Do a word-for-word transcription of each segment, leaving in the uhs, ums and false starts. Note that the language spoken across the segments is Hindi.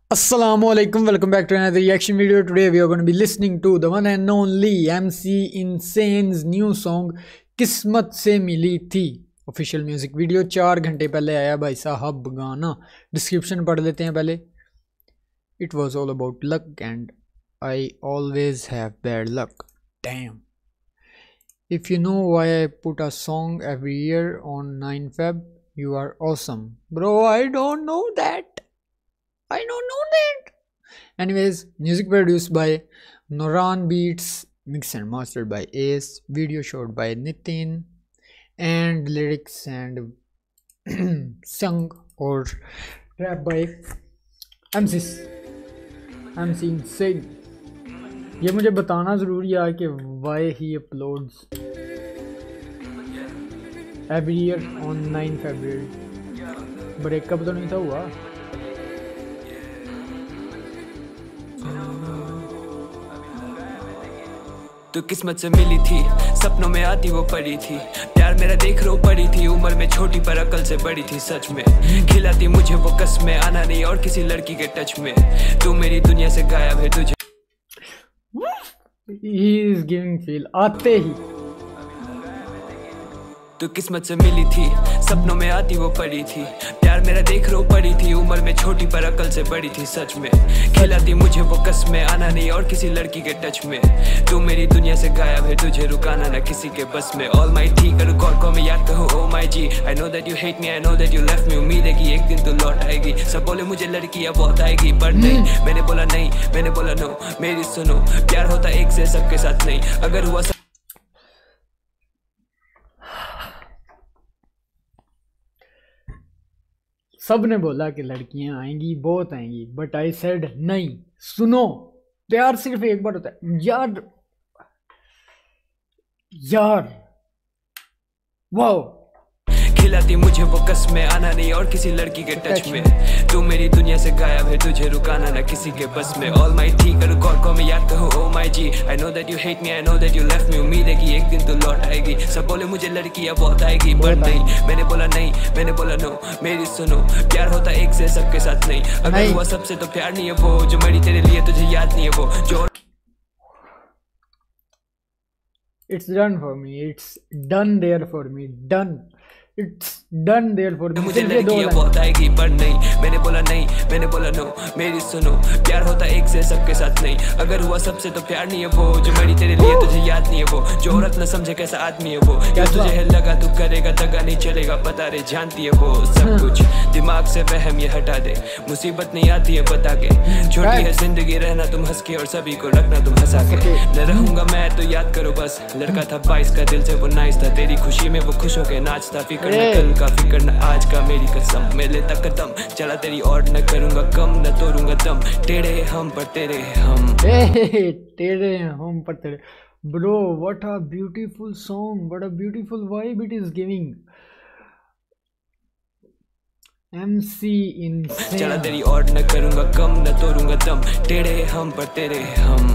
Assalamualaikum, welcome back to another reaction video. Today we are going to be listening to the one and only M C Insane's new song किस्मत से मिली थी। ऑफिशियल म्यूजिक वीडियो चार घंटे पहले आया भाई साहब गाना। डिस्क्रिप्शन पढ़ लेते हैं पहले। It was all about luck and I always have bad luck. Damn. If you know why I put a song every year on nine Feb, you are awesome. Bro, I don't know that. I don't know that. Anyways, music produced by Noran Beats, mixed and mastered by Ace, video shot by Nitin, and lyrics and sung or rap by M C M C Insane. ये मुझे बताना ज़रूरी है कि why he uploads every year on nine February. Breakup तो नहीं था हुआ? तो किस्मत से मिली थी, सपनों में आती वो पड़ी थी। प्यार मेरा देख रो पड़ी थी, उम्र में छोटी पर अकल से बड़ी थी। सच में खिलाती मुझे वो कसमें, आना नहीं और किसी लड़की के टच में। तू मेरी दुनिया से गायब है तुझे। He is giving feel आते ही। तो किस्मत से मिली थी, सपनों में आती वो पड़ी थी। प्यार मेरा देख रो पड़ी थी, उम्र में छोटी पर अकल से बड़ी थी। सच में खिलाती मुझे वो कसमें, आना नहीं और किसी लड़की के टच में। तू मेरी दुनिया से गायब है, तुझे रुकाना ना किसी के बस में। ऑल माई ठीक करो गॉड को मैं याद करूँ ओ माई जी। I know that you hate me, I know that you left me. उम्मीद है कि एक दिन तू लौट आएगी। सब बोले मुझे लड़की अब बहुत आएगी, पर नहीं। मैंने बोला नहीं, मैंने बोला नो। मेरी सुनो, प्यार होता एक से सबके साथ नहीं। अगर हुआ सब ने बोला कि लड़कियां आएंगी, बहुत आएंगी, बट आई सेड नहीं। सुनो, प्यार सिर्फ एक बार होता है यार। यार वाओ, खिलाती मुझे वो कसमें, आना नहीं और किसी लड़की के टच में। तू मेरी दुनिया से गायब है, तुझे रुकाना ना किसी के बस में। ऑल माई ठीक करो गॉड को मैं याद करूँ ओ माई जी। I know that you hate me, I know that you left me. उम्मीद है कि एक दिन तू लौट आएगी। सब बोले मुझे लड़की अब बहुत आएगी, पर नहीं। मैंने बोला नहीं, मैंने बोला नो। मेरी सुनो, प्यार होता एक से सबके साथ नहीं। अगर हुआ सबसे तो प्यार नहीं है वो, जो मरी तेरे लिए तुझे याद नहीं है वो। जो it's done for me, it's done there for me, done It's done there for me. मुझे लड़की बहुत आएगी, पर नहीं। मैंने बोला नहीं, मैंने बोला नो। मेरी सुनो, प्यार होता एक से सबके साथ नहीं। अगर हुआ सबसे तो प्यार नहीं है वो, जो मरी तेरे लिए तुझे याद नहीं है वो। जो औरत न समझे कैसा आदमी है वो। क्या तुझे है लगा तू करेगा, दगा नहीं चलेगा, पता रे जानती है वो सब कुछ। दिमाग से वहम ये हटा दे, मुसीबत नहीं आती है बता के। छोटी है जिंदगी, रहना तुम हंस के और सभी को रखना तुम हंसा के। न रहूंगा मैं तो याद करो बस। लड़का था बाईस का, दिल से वो नाइस था। तेरी खुशी में वो खुश हो के नाचता। फिकर कल का फिकर न आज का, मेरी कसम मैं लेता कदम। चला तेरी और न करूंगा कम, न तोड़ूंगा दम। टेढ़े हम पर तेरे हम, टेढ़े हम पर तेरे। Bro, what a beautiful song, what a beautiful vibe it is giving. M C Insane। चला तेरी और न करूंगा कम, न तोड़ूंगा दम। टेढ़े हम पर तेरे हम।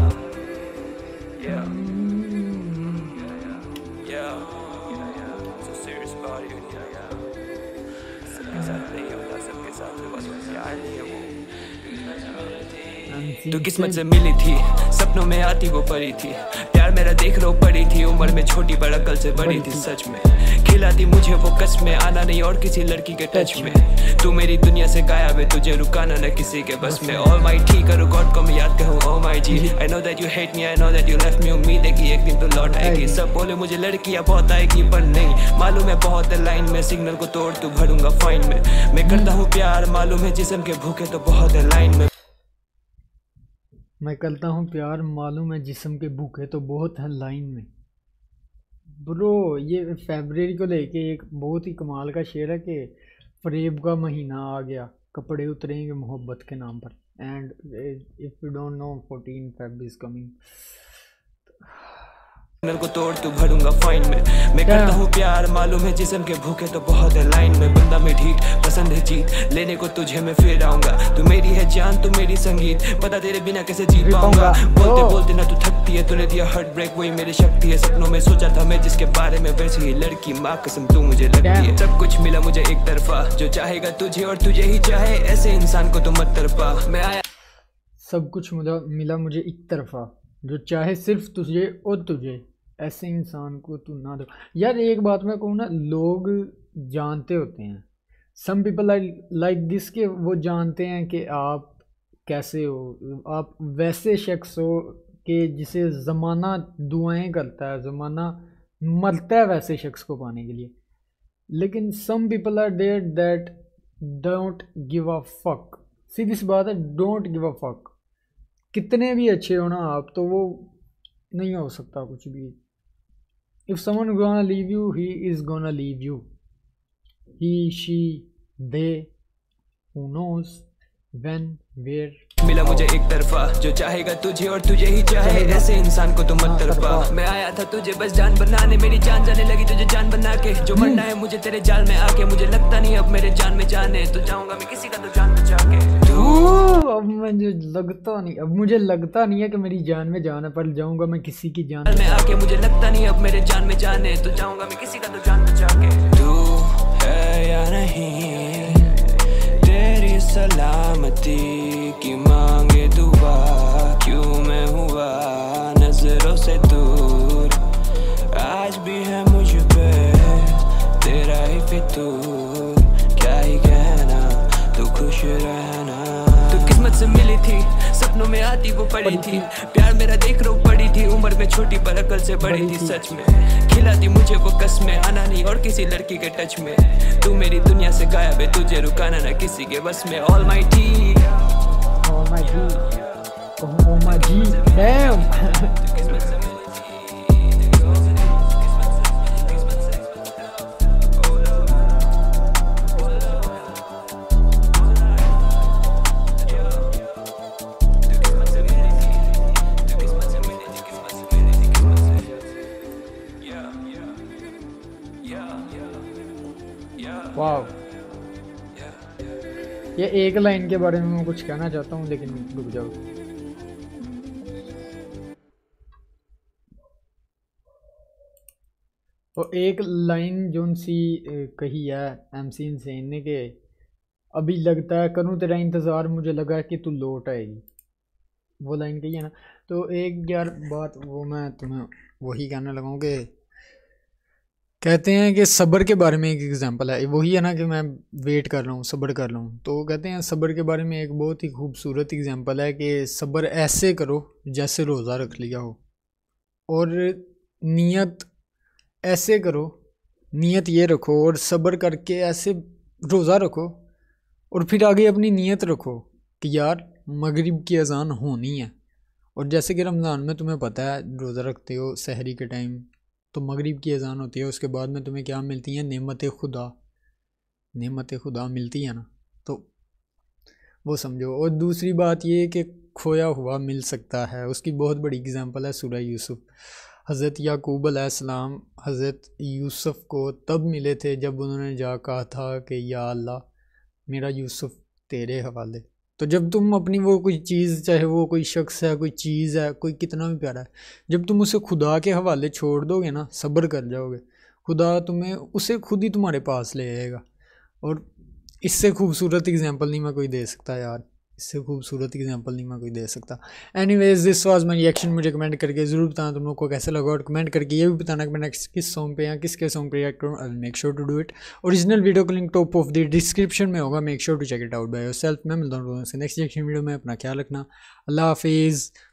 तो किस्मत से मिली थी, सपनों में आती वो पड़ी थी। प्यार मेरा देख रो पड़ी थी, उम्र में छोटी पर अकल से बड़ी थी। सच में खिलाती मुझे वो कसमें, आना नहीं और किसी लड़की के टच में। तू मेरी दुनिया से गायब है, तुझे रुकाना ना किसी के बस में। ऑल माई ठीक करो गॉड को मैं याद कहूँ ओ माई जी। I know that you hate me, I know that you left me. उम्मीद है कि एक दिन तो लौट आएगी। सब बोले मुझे लड़कियां बहुत आएगी, पर नहीं। मालूम है बहुत है लाइन में, सिग्नल को तोड़ तू भरूंगा फाइन में। मैं करता हूँ प्यार, मालूम है जिस्म के भूखे तो बहुत है लाइन में। मैं करता हूँ प्यार, मालूम है जिस्म के भूखे तो बहुत है लाइन में। ब्रो, ये फरवरी को लेके एक बहुत ही कमाल का शेर है कि फरेब का महीना आ गया, कपड़े उतरेंगे मोहब्बत के नाम पर। And if you don't know, fourteen Feb is coming. को तोड़ तू भरूंगा फाइन में। मैं करता हूँ प्यार मालूम है जिस्म के भूखे तो बहुत है लाइन में। बंदा में ढीठ पसंद है जीत लेने को तुझे मैं फिर आऊंगा। तू मेरी है जान तू मेरी संगीत पता तेरे बिना कैसे जीत पाऊंगा। बोलते बोलते ना तू थकती है तूने दिया हार्ट ब्रेक वही मेरी शक्ति है। सपनों में सोचा था मैं जिसके बारे में वैसी ही लड़की माँ कसम तू मुझे लगती है। सब कुछ मिला मुझे एक तरफा जो चाहेगा तुझे और तुझे ही चाहे ऐसे इंसान को तो मत तरफा। मैं आया सब कुछ मुझे मिला मुझे एक तरफा जो चाहे सिर्फ तुझे और तुझे ऐसे इंसान को तू ना दो। यार एक बात मैं कहूँ ना, लोग जानते होते हैं, सम पीपल लाइक दिस के वो जानते हैं कि आप कैसे हो, आप वैसे शख्स हो कि जिसे ज़माना दुआएं करता है, ज़माना मरता है वैसे शख्स को पाने के लिए। लेकिन some people are there that don't give a fuck. सीधी सी बात है, डोंट गिव अ फक। कितने भी अच्छे हो ना आप, तो वो नहीं हो सकता कुछ भी। If someone gonna leave you, he is gonna leave you. He, she, they, who knows when, where. मिला मुझे एक तरफा जो चाहेगा तुझे और तुझे ही चाहे ऐसे इंसान को तो मत तरफा। मैं आया था तुझे बस जान बनाने मेरी जान जाने लगी तुझे जान बना के। जो मरना है मुझे तेरे जाल में आके मुझे लगता नहीं अब मेरे जान में जाने तो जाऊंगा मैं किसी का तो जान बचा के। अब मुझे लगता नहीं अब मुझे लगता नहीं है कि मेरी जान में जाना पर जाऊंगा मैं किसी की जान में आके। मुझे लगता नहीं अब मेरे जान में जाने तो जाऊंगा मैं किसी का तो जान बचा के। तू है या नहीं तेरी सलामती की मांगे दुआ क्यों मैं हुआ नजरों से दूर। आज भी है मुझ पे तेरा ही फितूर क्या ही कहना तू खुश रहना। तो किस्मत से मिली थी सपनों में आती वो पड़ी थी प्यार मेरा देख रो पड़ी थी उम्र में छोटी पर अकल से बड़ी थी। सच में खिलाती मुझे वो कसमें आना नहीं और किसी लड़की के टच में। तू मेरी दुनिया से गायब है तुझे रुकाना ना किसी के बस में। Almighty Almighty, oh my G, damn. वाह, ये एक लाइन के बारे में मैं कुछ कहना चाहता हूँ लेकिन रुक जाओ। तो एक लाइन जो सी कही है एमसी इनसेन ने कि अभी लगता है करूँ तेरा इंतज़ार मुझे लगा कि तू लौट आएगी, वो लाइन कही है ना। तो एक यार बात वो मैं तुम्हें वही कहने लगा हूँ कि कहते हैं कि सब्र के बारे में एक एग्जांपल है, वही है ना कि मैं वेट कर रहा हूँ सब्र कर रहा हूँ। तो कहते हैं सब्र के बारे में एक बहुत ही खूबसूरत एग्जांपल है कि सब्र ऐसे करो जैसे रोज़ा रख लिया हो, और नियत ऐसे करो, नियत ये रखो और सब्र करके ऐसे रोज़ा रखो और फिर आगे अपनी नियत रखो कि यार मगरिब की अजान होनी है। और जैसे कि रमज़ान में तुम्हें पता है रोज़ा रखते हो सहरी के टाइम तो मगरिब की अजान होती है, उसके बाद में तुम्हें क्या मिलती है, नेमत खुदा, नेमत खुदा मिलती है ना, तो वो समझो। और दूसरी बात ये कि खोया हुआ मिल सकता है, उसकी बहुत बड़ी एग्जांपल है सूरह यूसुफ। हज़रत याकूब अलैहिस्सलाम हज़रत यूसुफ को तब मिले थे जब उन्होंने जा कहा था कि या अल्लाह मेरा यूसुफ तेरे हवाले। तो जब तुम अपनी वो कोई चीज़, चाहे वो कोई शख्स है, कोई चीज़ है, कोई कितना भी प्यारा है, जब तुम उसे खुदा के हवाले छोड़ दोगे ना, सब्र कर जाओगे, खुदा तुम्हें उसे खुद ही तुम्हारे पास ले आएगा। और इससे खूबसूरत एग्जांपल नहीं मैं कोई दे सकता यार, इससे खूबसूरत एग्जांपल नहीं मैं कोई दे सकता। Anyways this was my reaction. मुझे कमेंट करके ज़रूर बताना तुम लोग को कैसे लगा, और कमेंट करके ये भी बताना कि मैं नेक्स्ट किस सॉन्ग पे या किसके सॉन्ग पे रिएक्ट करूँ। I will make sure to do it. Original video का link top of the description में होगा, make sure to check it out by yourself. मैं मिलता हूँ नेक्स्ट रिएक्शन वीडियो में, अपना ख्याल रखना, अल्लाह हाफिज़।